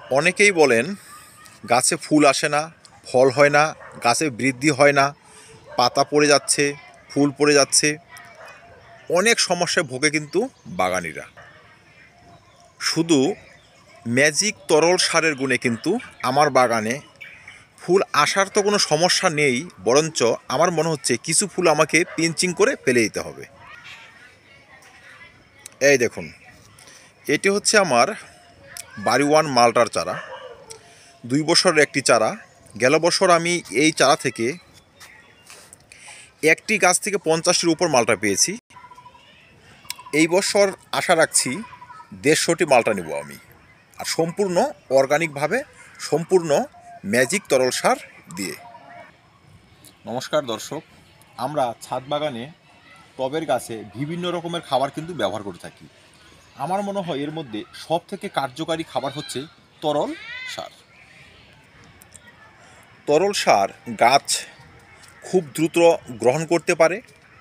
অনেকেই বলেন গাছে ফুল আসে না, ফল হয় না, গাছে বৃদ্ধি হয় না, পাতা পড়ে যাচ্ছে, ফুল পড়ে যাচ্ছে। অনেক সমস্যায় ভোগে কিন্তু বাগানিরা। শুধু ম্যাজিক তরল সারের গুণে কিন্তু আমার বাগানে ফুল আসার তো কোনো সমস্যা নেই, বরঞ্চ আমার মনে হচ্ছে কিছু ফুল আমাকে পিঞ্চিং করে ফেলে দিতে হবে। এই দেখুন, এটি হচ্ছে আমার বাড়িওয়ান মালটার চারা, 2 বছরের একটি চারা। গেল বছর আমি এই চারা থেকে একটি গাছ থেকে 50টির উপর মালটা পেয়েছি। এই বছর আশা রাখছি 150টি মালটা নেব আমি, আর সম্পূর্ণ অর্গানিকভাবে, সম্পূর্ণ ম্যাজিক তরল সার দিয়ে। নমস্কার দর্শক, আমরা ছাদ বাগানে টবের গাছে বিভিন্ন রকমের খাবার কিন্তু ব্যবহার করে থাকি। আমার মনে হয় এর মধ্যে সব থেকে কার্যকারী খাবার হচ্ছে তরল সার। তরল সার গাছ খুব দ্রুত গ্রহণ করতে পারে,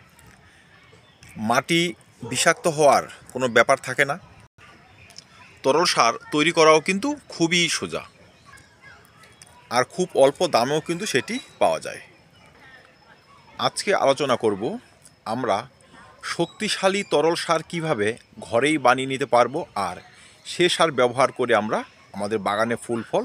মাটি বিষাক্ত হওয়ার কোনো ব্যাপার থাকে না। তরল সার তৈরি করাও কিন্তু খুবই সোজা, আর খুব অল্প দামেও কিন্তু সেটি পাওয়া যায়। আজকে আলোচনা করব আমরা শক্তিশালী তরল সার কিভাবে ঘরেই বানিয়ে নিতে পারবো, আর সে সার ব্যবহার করে আমরা আমাদের বাগানে ফুল ফল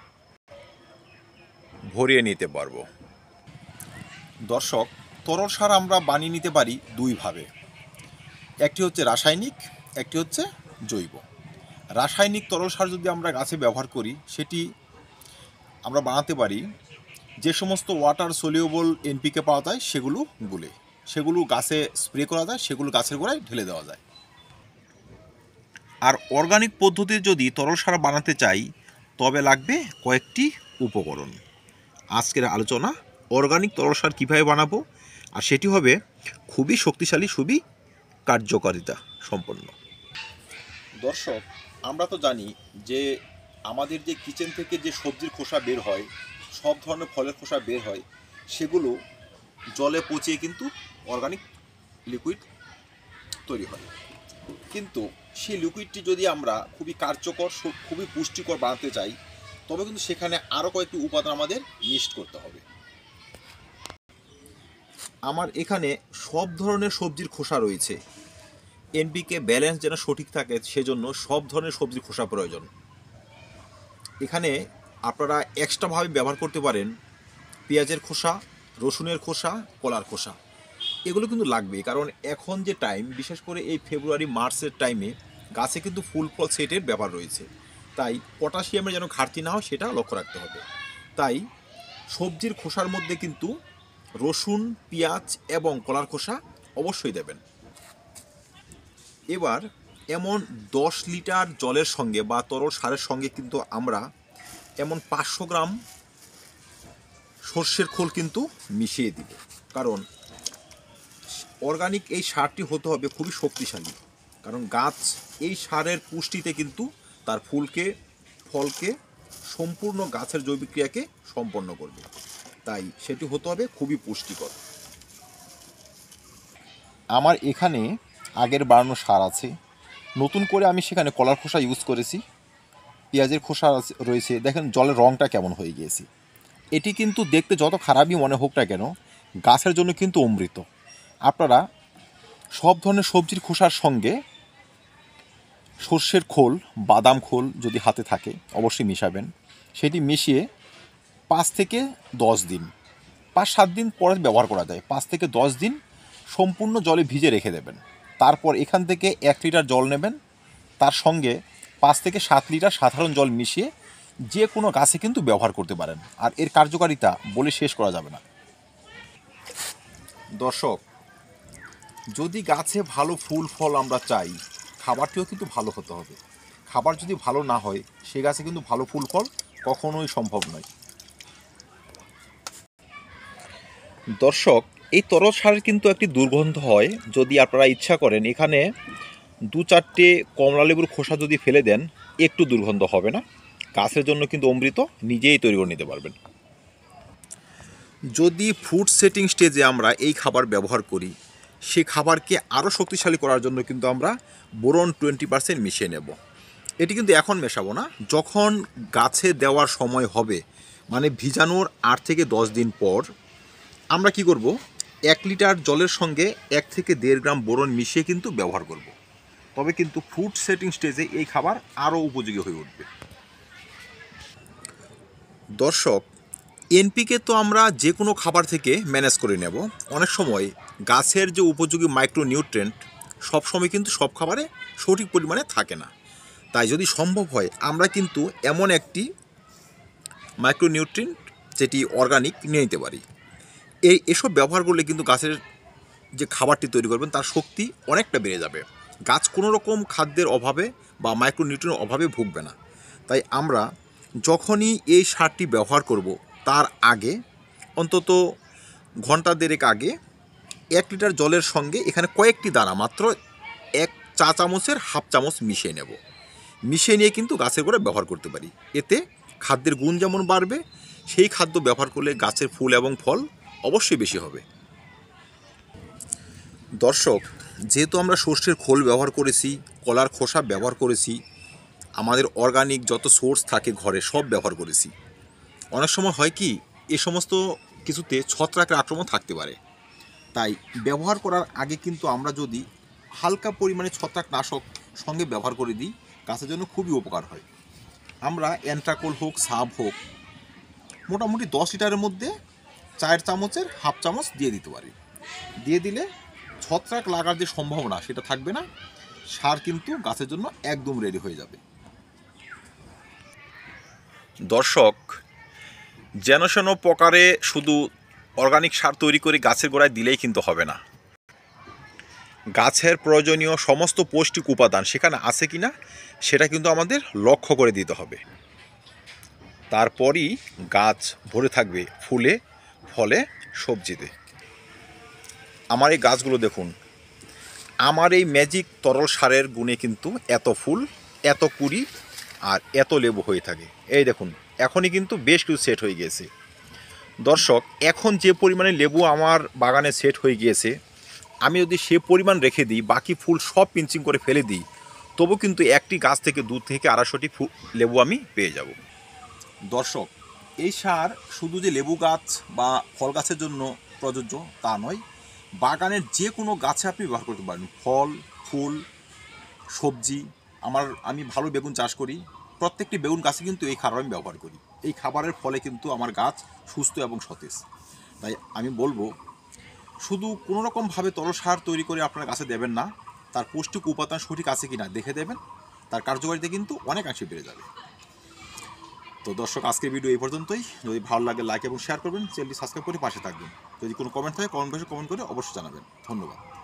ভরিয়ে নিতে পারবো। দর্শক, তরল সার আমরা বানিয়ে নিতে পারি দুইভাবে। একটি হচ্ছে রাসায়নিক, একটি হচ্ছে জৈব। রাসায়নিক তরল সার যদি আমরা গাছে ব্যবহার করি, সেটি আমরা বানাতে পারি যে সমস্ত ওয়াটার সলিউবল এনপিকে পাওয়া যায় সেগুলো গুলে, সেগুলো গাছে স্প্রে করা যায়, সেগুলো গাছের গোড়ায় ঢেলে দেওয়া যায়। আর অর্গানিক পদ্ধতির যদি তরল সার বানাতে চাই, তবে লাগবে কয়েকটি উপকরণ। আজকের আলোচনা অর্গানিক তরল সার কীভাবে বানাবো, আর সেটি হবে খুবই শক্তিশালী, খুবই কার্যকারিতা সম্পন্ন। দর্শক, আমরা তো জানি যে আমাদের যে কিচেন থেকে যে সবজির খোসা বের হয়, সব ধরনের ফলের খোসা বের হয়, সেগুলো জলে পচিয়ে কিন্তু অর্গানিক লিকুইড তৈরি হয়। কিন্তু সেই লিকুইডটি যদি আমরা খুবই কার্যকর, খুবই পুষ্টিকর বানাতে চাই, তবে কিন্তু সেখানে আরও কয়েকটি উপাদান আমাদের মিক্সড করতে হবে। আমার এখানে সব ধরনের সবজির খোসা রয়েছে। এনপিকে ব্যালেন্স যেন সঠিক থাকে, সেজন্য সব ধরনের সবজির খোসা প্রয়োজন। এখানে আপনারা এক্সট্রাভাবে ব্যবহার করতে পারেন পেঁয়াজের খোসা, রসুনের খোসা, কলার খোসা। এগুলো কিন্তু লাগবে, কারণ এখন যে টাইম, বিশেষ করে এই ফেব্রুয়ারি মার্চের টাইমে গাছে কিন্তু ফুল ফল সেটের ব্যাপার রয়েছে। তাই পটাশিয়ামের যেন ঘাটতি না হয় সেটা লক্ষ্য রাখতে হবে। তাই সবজির খোসার মধ্যে কিন্তু রসুন, পেঁয়াজ এবং কলার খোসা অবশ্যই দেবেন। এবার এমন 10 লিটার জলের সঙ্গে বা তরল সারের সঙ্গে কিন্তু আমরা এমন 500 গ্রাম সর্ষের খোল কিন্তু মিশিয়ে দিব, কারণ অর্গানিক এই সারটি হতে হবে খুবই শক্তিশালী। কারণ গাছ এই সারের পুষ্টিতে কিন্তু তার ফুলকে, ফলকে, সম্পূর্ণ গাছের জৈবিক ক্রিয়াকে সম্পন্ন করবে। তাই সেটি হতে হবে খুবই পুষ্টিকর। আমার এখানে আগের বানানো সার আছে, নতুন করে আমি সেখানে কলার খোসা ইউজ করেছি, পেঁয়াজের খোসা রয়েছে। দেখেন জলের রঙটা কেমন হয়ে গিয়েছে। এটি কিন্তু দেখতে যত খারাপই মনে হোক না কেন, গাছের জন্য কিন্তু অমৃত। আপনারা সব ধরনের সবজির খোসার সঙ্গে সর্ষের খোল, বাদাম খোল যদি হাতে থাকে অবশ্যই মিশাবেন। সেটি মিশিয়ে 5 থেকে 10 দিন, 5-7 দিন পরে ব্যবহার করা যায়, 5 থেকে 10 দিন সম্পূর্ণ জলে ভিজে রেখে দেবেন। তারপর এখান থেকে 1 লিটার জল নেবেন, তার সঙ্গে 5 থেকে 7 লিটার সাধারণ জল মিশিয়ে যে কোনো গাছে কিন্তু ব্যবহার করতে পারেন। আর এর কার্যকারিতা বলে শেষ করা যাবে না। দর্শক, যদি গাছে ভালো ফুল ফল আমরা চাই, খাবারটিও কিন্তু ভালো হতে হবে। খাবার যদি ভালো না হয়, সে গাছে কিন্তু ভালো ফুল ফল কখনোই সম্ভব নয়। দর্শক, এই তরল সারের কিন্তু একটি দুর্গন্ধ হয়। যদি আপনারা ইচ্ছা করেন, এখানে 2-4টে কমলা লেবুর খোসা যদি ফেলে দেন, একটু দুর্গন্ধ হবে না। গাছের জন্য কিন্তু অমৃত, নিজেই তৈরি করে নিতে পারবেন। যদি ফুড সেটিং স্টেজে আমরা এই খাবার ব্যবহার করি, সেই খাবারকে আরও শক্তিশালী করার জন্য কিন্তু আমরা বোরন 20% মিশিয়ে নেব। এটি কিন্তু এখন মেশাবো না, যখন গাছে দেওয়ার সময় হবে, মানে ভিজানোর 8 থেকে 10 দিন পর আমরা কি করব, 1 লিটার জলের সঙ্গে 1 থেকে 1.5 গ্রাম বোরন মিশিয়ে কিন্তু ব্যবহার করব। তবে কিন্তু ফ্রুট সেটিং স্টেজে এই খাবার আরও উপযোগী হয়ে উঠবে। দর্শক, এনপিকে তো আমরা যে কোনো খাবার থেকে ম্যানেজ করে নেব। অনেক সময় গাছের যে উপযোগী মাইক্রোনিউট্রিয়েন্ট সবসময় কিন্তু সব খাবারে সঠিক পরিমাণে থাকে না। তাই যদি সম্ভব হয় আমরা কিন্তু এমন একটি মাইক্রোনিউট্রিয়েন্ট যেটি অর্গানিক নিয়ে নিতে পারি। এসব ব্যবহার করলে কিন্তু গাছের যে খাবারটি তৈরি করবেন তার শক্তি অনেকটা বেড়ে যাবে। গাছ কোনো রকম খাদ্যের অভাবে বা মাইক্রোনিউট্রিয়েন্টের অভাবে ভুগবে না। তাই আমরা যখনই এই সারটি ব্যবহার করব তার আগে অন্তত ঘন্টা দেড়েক আগে 1 লিটার জলের সঙ্গে এখানে কয়েকটি দানা মাত্র 1 চা চামচের হাফ চামচ মিশিয়ে নেব। মিশিয়ে নিয়ে কিন্তু গাছের গোড়ায় ব্যবহার করতে পারি। এতে খাদ্যের গুণ যেমন বাড়বে, সেই খাদ্য ব্যবহার করলে গাছের ফুল এবং ফল অবশ্যই বেশি হবে। দর্শক, যেহেতু আমরা সর্ষের খোল ব্যবহার করেছি, কলার খোসা ব্যবহার করেছি, আমাদের অর্গানিক যত সোর্স থাকে ঘরে সব ব্যবহার করেছি, অনেক সময় হয় কি এ সমস্ত কিছুতে ছত্রাকের আক্রমণ থাকতে পারে। তাই ব্যবহার করার আগে কিন্তু আমরা যদি হালকা পরিমাণে ছত্রাকনাশক সঙ্গে ব্যবহার করে দিই, গাছের জন্য খুবই উপকার হয়। আমরা অ্যান্ট্রাকোল হোক, সাব হোক, মোটামুটি 10 লিটারের মধ্যে 4 চামচের হাফ চামচ দিয়ে দিতে পারি। দিয়ে দিলে ছত্রাক লাগার যে সম্ভাবনা সেটা থাকবে না, সার কিন্তু গাছের জন্য একদম রেডি হয়ে যাবে। দর্শক, যেন প্রকারে শুধু অর্গানিক সার তৈরি করে গাছের গোড়ায় দিলেই কিন্তু হবে না। গাছের প্রয়োজনীয় সমস্ত পৌষ্টিক উপাদান সেখানে আছে কিনা সেটা কিন্তু আমাদের লক্ষ্য করে দিতে হবে। তারপরই গাছ ভরে থাকবে ফুলে, ফলে, সবজিতে। আমার এই গাছগুলো দেখুন, আমার এই ম্যাজিক তরল সারের গুণে কিন্তু এত ফুল, এত কুড়ি আর এত লেবু হয়ে থাকে। এই দেখুন, এখনই কিন্তু বেশ কিছু সেট হয়ে গিয়েছে। দর্শক, এখন যে পরিমাণে লেবু আমার বাগানে সেট হয়ে গিয়েছে, আমি যদি সে পরিমাণ রেখে দিই, বাকি ফুল সব পিঞ্চিং করে ফেলে দিই, তবু কিন্তু একটি গাছ থেকে 2 থেকে 250টি লেবু আমি পেয়ে যাব। দর্শক, এই সার শুধু যে লেবু গাছ বা ফল গাছের জন্য প্রযোজ্য তা নয়, বাগানের যে কোনো গাছে আপনি ব্যবহার করতে পারেন। ফল, ফুল, সবজি, আমি ভালো বেগুন চাষ করি, প্রত্যেকটি বেগুন গাছে কিন্তু এই খাবার আমি ব্যবহার করি। এই খাবারের ফলে কিন্তু আমার গাছ সুস্থ এবং সতেজ। তাই আমি বলবো, শুধু কোনো রকমভাবে তরল সার তৈরি করে আপনার গাছে দেবেন না, তার পৌষ্টিক উপাদান সঠিক আছে কিনা দেখে দেবেন, তার কার্যকারিতা কিন্তু অনেকাংশে বেড়ে যাবে। তো দর্শক, আজকের ভিডিও এই পর্যন্তই। যদি ভালো লাগে লাইক এবং শেয়ার করবেন, চ্যানেলটি সাবস্ক্রাইব করে পাশে থাকবেন। যদি কোনো কমেন্ট থাকে কমেন্ট বক্সে কমেন্ট করে অবশ্যই জানাবেন। ধন্যবাদ।